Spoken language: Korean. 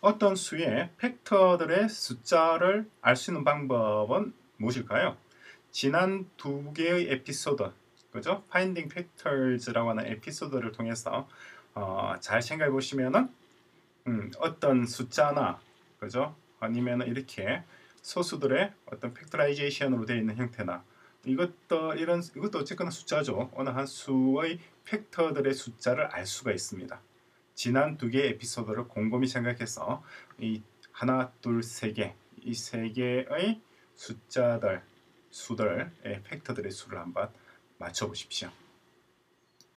어떤 수의 팩터들의 숫자를 알 수 있는 방법은 무엇일까요? 지난 두 개의 에피소드, 그죠? Finding Factors라고 하는 에피소드를 통해서 잘 생각해 보시면은 어떤 숫자나, 그죠? 아니면 이렇게 소수들의 어떤 팩토라이제이션으로 되어 있는 형태나 이것도 어쨌거나 숫자죠. 어느 한 수의 팩터들의 숫자를 알 수가 있습니다. 지난 두 개의 에피소드를 곰곰이 생각해서 이 하나, 둘, 세 개, 이 세 개의 숫자들, 수들의 팩터들의 수를 한번 맞춰 보십시오.